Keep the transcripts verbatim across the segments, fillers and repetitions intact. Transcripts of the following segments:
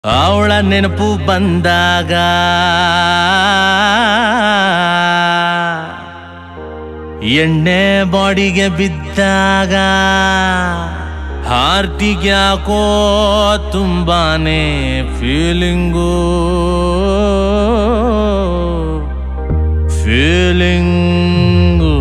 ಅವಳ ನೆನಪು ಬಂದಾಗ ಎಣ್ಣೆ ಬಾಡಿಗೆ ಬಿದ್ದಾಗ ಹಾರ್ಟಿಗೆ ಯಾಕೋ ತುಂಬಾನೇ ಫೀಲಿಂಗು ಫೀಲಿಂಗು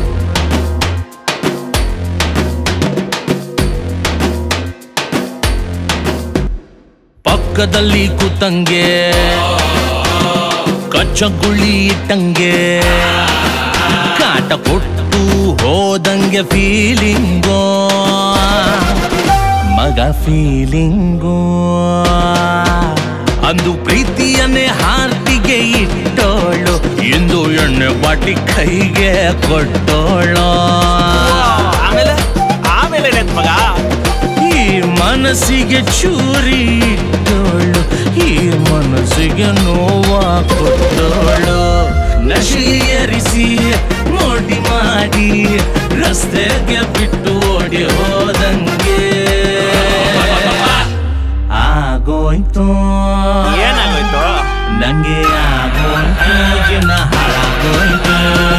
ಪಕ್ಕದಲ್ಲಿ ಕೂತಂಗೆ ಕಚ್ಚಗುಳಿ ಇಟ್ಟಂಗೆ ಕಾಟ ಕೊಟ್ಟು ಹೋದಂಗೆ ಫೀಲಿಂಗೋ ಮಗ ಫೀಲಿಂಗೋ ಅಂದು ಪ್ರೀತಿಯನ್ನೇ ಹಾರ್ಟಿಗೆ ಇಟ್ಟೋಳು ಎಂದು ಎಣ್ಣೆ ಬಾಟಿ ಕೈಗೆ ಕೊಟ್ಟೋಳು ಆಮೇಲೆ ಆಮೇಲೆ ಮಗ ಈ ಮನಸ್ಸಿಗೆ ಚೂರಿ ಇಟ್ಟೋಳು ಈ ಮನಸ್ಸಿಗೆ ನೋವ ಕೊಟ್ಟೋಳು ನಶಿಯರಿಸಿ ಮೋಡಿ ಮಾಡಿ ರಸ್ತೆಗೆ ಬಿಟ್ಟು ಓಡಿ ಹೋದಂಗೆ ಆಗೋಯ್ತು ಏನಾಗೋಯ್ತು ನಂಗೆ ಆಗೋಯ್ತು ಜನ ಹಾಳಾಗೋಯ್ತು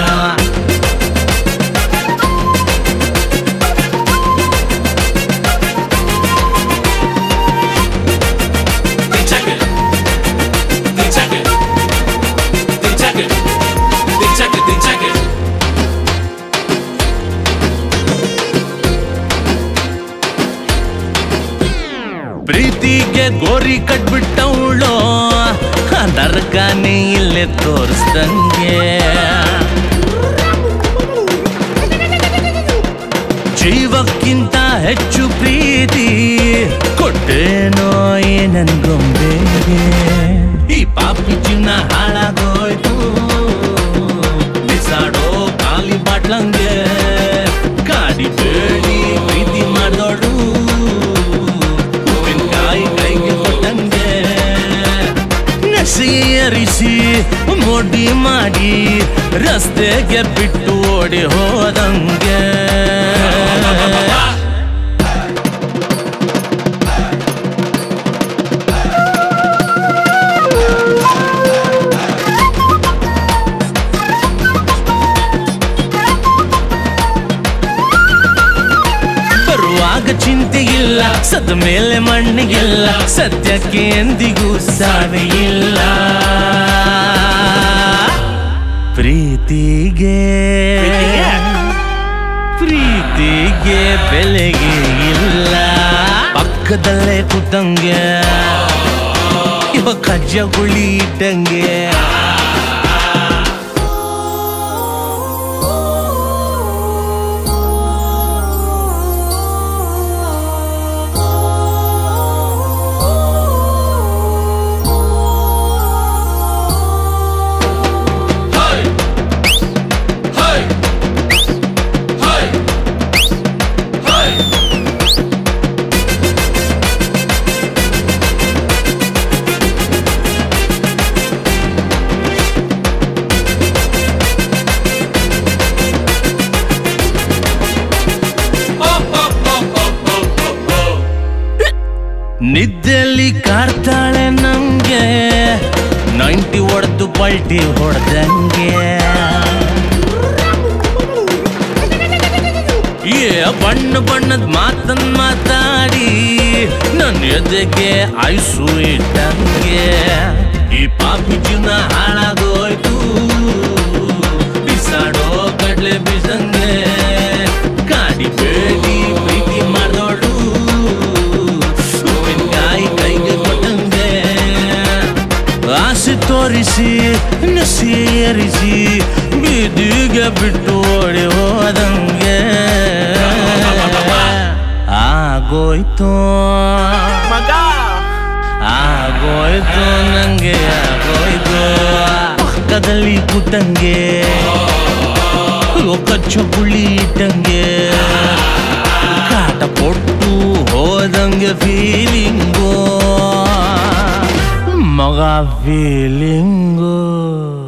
ಪ್ರೀತಿಗೆ ಗೋರಿ ಕಟ್ಬಿಟ್ಟವಳು ನರಕನೇ ಇಲ್ಲೇ ತೋರಿಸ್ದಂಗೆ ಜೀವಕ್ಕಿಂತ ಹೆಚ್ಚು ಪ್ರೀತಿ ಕೊಟ್ಟೇನೋ ಏನನ್ಗೊಂಬೇಗೆ ಈ ಪಾಪಿ ಜೀವನ ಹಾಳಾಗೋಯ್ತು ಬಿಸಾಡೋ ಖಾಲಿ ಬಾಟ್ಲಂಗೆ ಗಾಡಿ ಬೇಡಿ ಪ್ರೀತಿ ಮಾಡೋಡು ಸೇರಿಸಿ ಮೋಡಿ ಮಾಡಿ ರಸ್ತೆಗೆ ಬಿಟ್ಟು ಓಡಿ ಹೋದಂಗೆ ಬರುವಾಗ ಚಿಂತೆ ಇಲ್ಲ ಸದ ಮೇಲೆ ಮಣ್ಣಿಗಿಲ್ಲ ಸತ್ಯಕ್ಕೆ ಎಂದಿಗೂ ಸಾವೇ ಇಲ್ಲ ಪ್ರೀತಿಗೆ ಪ್ರೀತಿಗೆ ಬೆಲೆಗೆ ಇಲ್ಲ ಪಕ್ಕದಲ್ಲೇ ಕೂತಂಗೆ ಇವ ಕಜ್ಜಗುಳಿ ಇಟ್ಟಂಗೆ ನಿದ್ದೆಯಲ್ಲಿ ಕಾಡ್ತಾಳೆ ನಂಗೆ ನೈಂಟಿ ಹೊಡೆದು ಪಲ್ಟಿ ಹೊಡೆದಂಗೆ ಏ ಬಣ್ಣ ಬಣ್ಣದ ಮಾತನ್ ಮಾತಾಡಿ ನನ್ನ ಎದೆಗೆ ಐಸು ಇಟ್ಟಂಗೆ ಈ ಪಾಪಿ ಜೀವನ ಹಾಳಾಗೋಯ್ತು ಬಿಸಾಡೋ ಕಡ್ಲೆ ಬಿಸಂಗೆ ಗಾಡಿ ಬೇಡಿ ಪ್ರೀತಿ ಮಾಡೋಡು ಆಸೆ ತೋರಿಸಿ ಸೇರಿಸಿ ಬೀದಿಗೆ ಬಿಟ್ಟು ಓಡಿ ಹೋದಂಗೆ ಆಗೋಯ್ತು ಮಗ ಆಗೋಯ್ತು ನಂಗೆ ಆಗೋಯ್ತು ಪಕ್ಕದಲ್ಲಿ ಕೂತಂಗೆ ಕಚ್ಚಗುಳಿ ಇಟ್ಟಂಗೆ ಕಾಟ ಕೊಟ್ಟು ಹೋದಂಗೆ ಫೀಲಿಂಗೋ ಮಗ ಫೀಲಿಂಗು